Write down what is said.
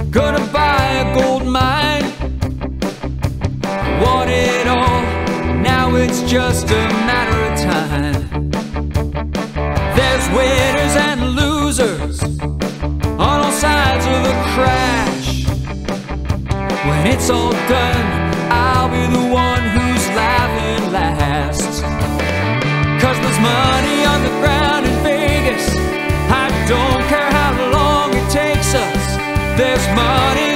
Gonna buy a gold mine. Want it all, now it's just a matter of time. There's winners and losers on all sides of the crash. When it's all done, I'll be the one who's laughing last. 'Cause there's money on the ground in Vegas. I don't care how long it takes us. There's money